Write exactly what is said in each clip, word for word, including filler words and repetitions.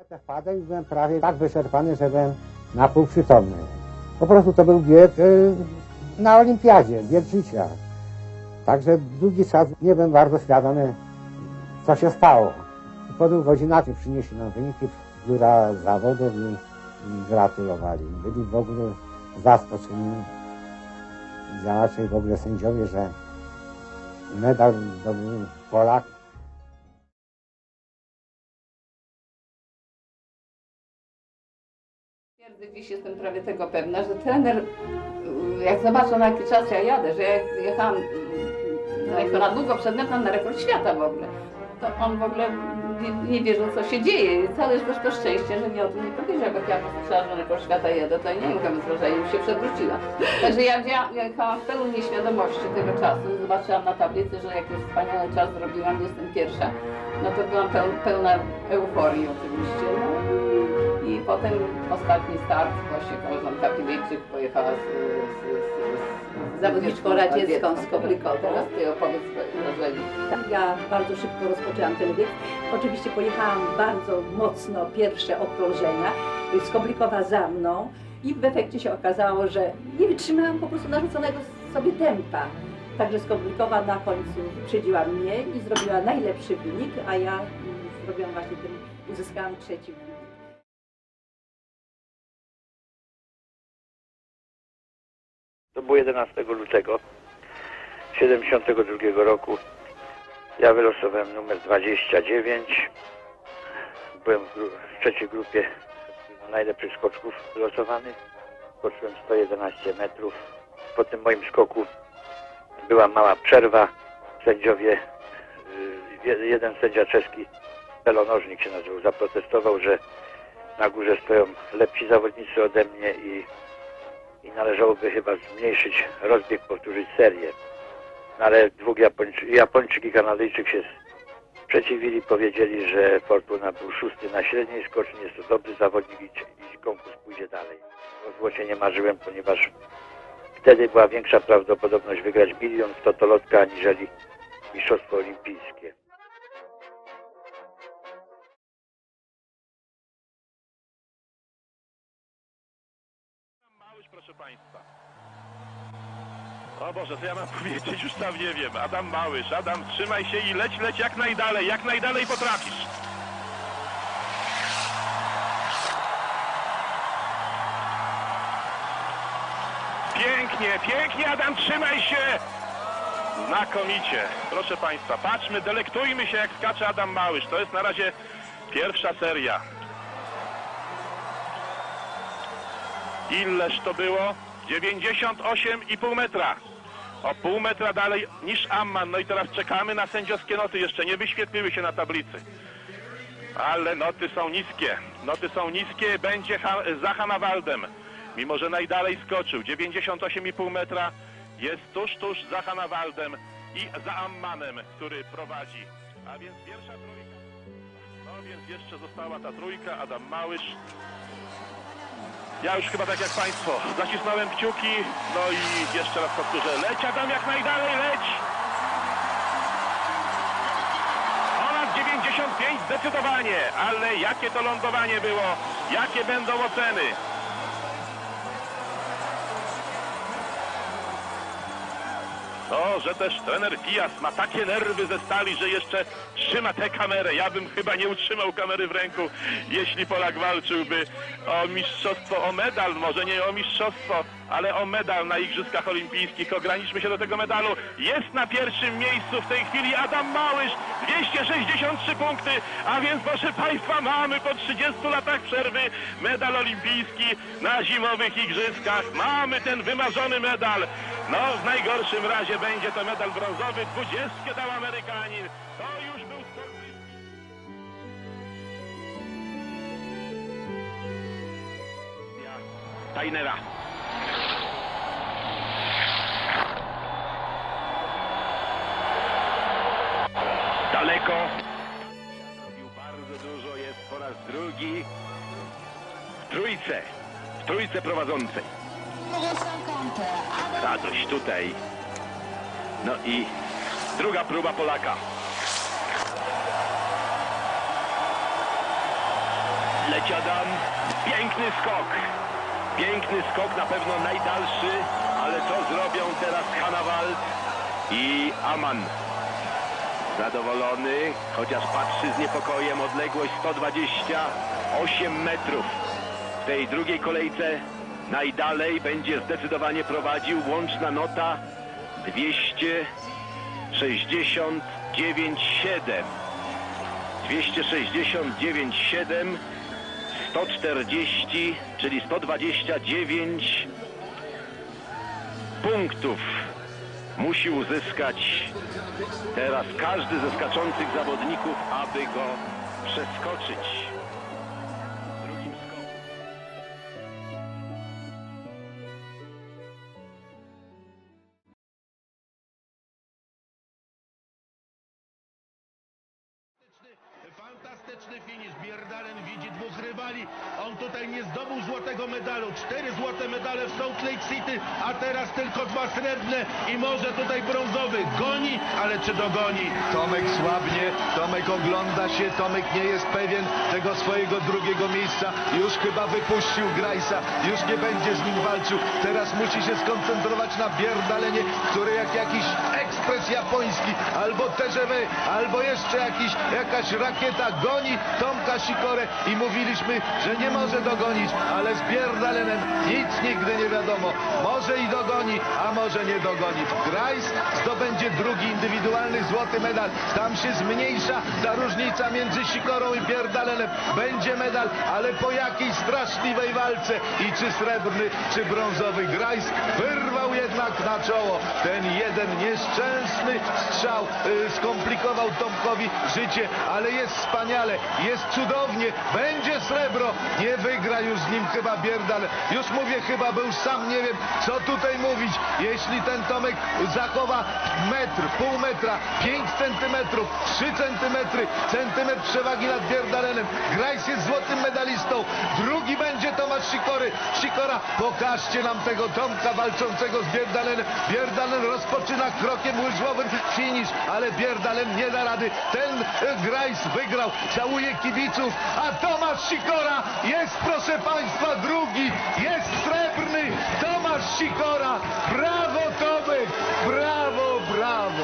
Wpadłem i byłem prawie tak wyczerpany, że byłem na pół przytomny. Po prostu to był bieg y, na olimpiadzie, bieg życia. Także długi czas nie byłem bardzo świadomy, co się stało. Po dwóch godzinach przynieśli nam wyniki z biura zawodów i, i gratulowali. Byli w ogóle zaskoczeni działacze i w ogóle sędziowie, że medal zdobył Polak. Dziś jestem prawie tego pewna, że trener, jak zobaczył, na jaki czas ja jadę, że ja jechałam no, na długo przed metem na rekord świata w ogóle, to on w ogóle nie, nie wierzył, co się dzieje. I całe też to szczęście, że mi o tym nie powiedział, jak ja myślałam, że na rekord świata jedę, to ja nie wiem, że już się przewróciła. Także ja, ja jechałam w pełnej nieświadomości tego czasu. Zobaczyłam na tablicy, że jakiś wspaniały czas zrobiłam, jestem pierwsza. No to byłam peł, pełna euforii oczywiście. No. I potem ostatni start, właśnie koleżanka Pilijczyk pojechała z, z, z, z zawodniczką radziecką z Koblikowa. Teraz ty opowiedz wrażenie. Ja bardzo szybko rozpoczęłam ten bieg. Oczywiście pojechałam bardzo mocno pierwsze okrążenia, z Koblikowa za mną i w efekcie się okazało, że nie wytrzymałam po prostu narzuconego sobie tempa. Także z Koblikowa na końcu wyprzedziła mnie i zrobiła najlepszy wynik, a ja zrobiłam właśnie ten, uzyskałam trzeci wynik. To było jedenastego lutego siedemdziesiątego drugiego roku. Ja wylosowałem numer dwadzieścia dziewięć. Byłem w trzeciej grupie najlepszych skoczków wylosowany. Skoczyłem sto jedenaście metrów. Po tym moim skoku była mała przerwa. Sędziowie, jeden sędzia czeski, pelonożnik się nazywał, zaprotestował, że na górze stoją lepsi zawodnicy ode mnie i i należałoby chyba zmniejszyć rozbieg, powtórzyć serię. No ale dwóch Japończyk, Japończyk i Kanadyjczyk się sprzeciwili, powiedzieli, że Fortuna był szósty na średniej skoczni, jest to dobry zawodnik i, i konkurs pójdzie dalej. O złocie nie marzyłem, ponieważ wtedy była większa prawdopodobność wygrać bilion w totolotka aniżeli mistrzostwo olimpijskie. Proszę Państwa. O Boże, co ja mam powiedzieć? Już tam nie wiem. Adam Małysz, Adam, trzymaj się i leć, leć jak najdalej, jak najdalej potrafisz. Pięknie, pięknie, Adam, trzymaj się! Znakomicie. Proszę Państwa, patrzmy, delektujmy się, jak skacze Adam Małysz. To jest na razie pierwsza seria. Ileż to było? dziewięćdziesiąt osiem i pół metra. O pół metra dalej niż Amman. No i teraz czekamy na sędziowskie noty. Jeszcze nie wyświetliły się na tablicy. Ale noty są niskie. Noty są niskie. Będzie za Hanawaldem. Mimo że najdalej skoczył. dziewięćdziesiąt osiem i pół metra. Jest tuż, tuż za Hanawaldem i za Ammanem, który prowadzi. A więc pierwsza trójka. No więc jeszcze została ta trójka. Adam Małysz. Ja już chyba tak jak Państwo, zacisnąłem kciuki, no i jeszcze raz powtórzę, leć Adam jak najdalej, leć! Ponad dziewięćdziesiąt pięć zdecydowanie, ale jakie to lądowanie było, jakie będą oceny? No, że też trener Fijas ma takie nerwy ze stali, że jeszcze trzyma tę kamerę. Ja bym chyba nie utrzymał kamery w ręku, jeśli Polak walczyłby o mistrzostwo, o medal, może nie o mistrzostwo, ale o medal na Igrzyskach Olimpijskich. Ograniczmy się do tego medalu. Jest na pierwszym miejscu w tej chwili Adam Małysz, dwieście sześćdziesiąt trzy punkty, a więc proszę Państwa, mamy po trzydziestu latach przerwy medal olimpijski na zimowych Igrzyskach. Mamy ten wymarzony medal. No, w najgorszym razie będzie to medal brązowy, dwudziestkę dał Amerykanin. To już był skok. Tainera. Daleko. Zrobił bardzo dużo, jest po raz drugi w trójce, w trójce prowadzącej. Radość tutaj. No i druga próba Polaka. Leci Adam. Piękny skok. Piękny skok, na pewno najdalszy, ale co zrobią teraz Hannawald i Aman? Zadowolony, chociaż patrzy z niepokojem. Odległość sto dwadzieścia osiem metrów. W tej drugiej kolejce najdalej będzie zdecydowanie prowadził. Łączna nota dwieście sześćdziesiąt dziewięć siedem. dwieście sześćdziesiąt dziewięć siedem. sto czterdzieści, czyli sto dwadzieścia dziewięć punktów musi uzyskać teraz każdy ze skaczących zawodników, aby go przeskoczyć. W drugim skoku. Fantastyczny finisz. Bierdalen widzi dwóch rywali. On tutaj nie zdobył złotego medalu. Cztery złote medale w Salt Lake City, a teraz tylko dwa srebrne i może tutaj brązowy. Goni, ale czy dogoni? Tomek słabnie, Tomek ogląda się, Tomek nie jest pewien tego swojego drugiego miejsca. Już chyba wypuścił Grajsa, już nie będzie z nim walczył. Teraz musi się skoncentrować na Bierdalenie, który jak jakiś ekspres japoński, albo T G V, albo jeszcze jakiś, jakaś rakieta goni Tomka Sikorę i mówiliśmy, że nie może dogonić, ale z Bierdalenem nic nigdy nie wiadomo. Może i dogoni, a może nie dogoni. Grajs zdobędzie drugi indywidualny złoty medal. Tam się zmniejsza ta różnica między Sikorą i Bierdalenem. Będzie medal, ale po jakiej straszliwej walce i czy srebrny, czy brązowy. Grajs wyrwał jednak na czoło. Ten jeden nieszczęsny strzał yy, skomplikował Tomkowi życie, ale jest wspaniale, jest cudownie, będzie srebro, nie wygra już z nim chyba Bierdal. Już mówię chyba, bo już sam nie wiem, co tutaj mówić. Jeśli ten Tomek zachowa metr, pół metra, pięć centymetrów, trzy centymetry, centymetr przewagi nad Bierdalenem, Grajs jest złotym medalistą, drugi będzie Tomasz Sikory. Sikora, pokażcie nam tego Tomka walczącego z Bierdalenem. Bierdalen rozpoczyna krokiem łyżwowym finisz, ale Bierdalen nie da rady. Ten Grajs wygrał, całuje kibiców, a Tomasz Sikora jest, proszę Państwa, drugi, jest srebrny, Tomasz Sikora. Brawo Tomek, brawo, brawo.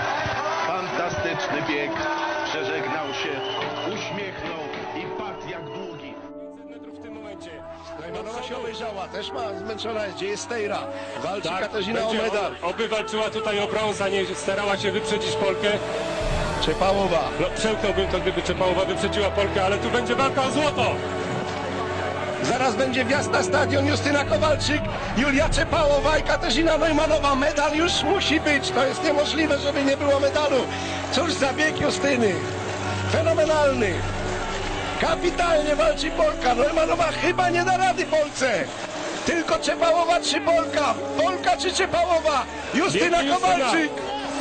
Fantastyczny bieg. Przeżegnał się, uśmiechnął i padł jak długi. W tym momencie. Najmanowa się obejrzała, też ma zmęczona jest, gdzie jest Stejra. Walczy Tak, Katarzyna o będzie medal. o- Oby walczyła tutaj o brąz, a nie starała się wyprzedzić Polkę. Czepałowa. No, przełknąłbym to, gdyby Czepałowa wyprzedziła Polkę, ale tu będzie walka o złoto. Zaraz będzie wjazd na stadion. Justyna Kowalczyk, Julia Czepałowa i Katarzyna Neumannowa. Medal już musi być. To jest niemożliwe, żeby nie było medalu. Cóż za bieg Justyny. Fenomenalny. Kapitalnie walczy Polka. Neumannowa chyba nie da rady Polce. Tylko Czepałowa czy Polka? Polka czy Czepałowa? Justyna Biegnie Justyna. Kowalczyk.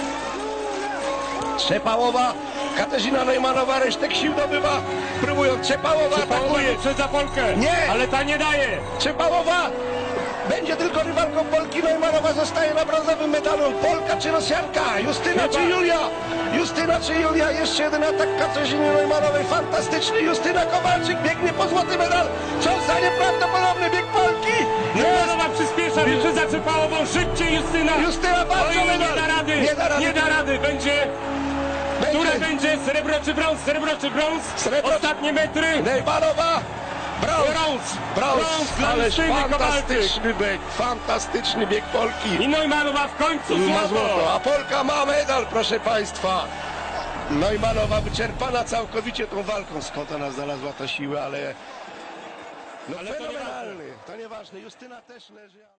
Czepałowa, Katarzyna Neumannowa resztek sił dobywa. Próbują, Czepałowa Czepałowa atakuje. wyprzedza Polkę, Nie. ale ta nie daje. Czepałowa będzie tylko rywalką Polki. Neumannowa zostaje na brązowym medalu. Polka czy Rosjanka? Justyna Chyba. czy Julia? Justyna czy Julia? Jeszcze jeden atak Katarzyny Neumannowej. Fantastyczny. Justyna Kowalczyk biegnie po złoty medal. Co za nieprawdopodobny bieg Polki. Jest. Neumannowa przyspiesza, wyprzedza Czepałową, szybciej Justyna. Justyna walczy o Oj, nie medal. da rady, Nie da rady. nie da rady. Będzie, Będzie. które będzie srebro czy brąz, srebro czy brąz. Srebro. Ostatnie metry. Neumannowa. Brąz. Brąz. Brąz. Brąz dla Ależ Justyny Kowalczyk. fantastyczny bieg. Fantastyczny bieg Polki. I Neumannowa w końcu I ma złoto. złoto, a Polka ma medal, proszę Państwa. Neumannowa wyczerpana całkowicie tą walką. Skąd ona znalazła tę siłę, ale... No Ale to fenomenalny, to nieważne. Justyna też leży...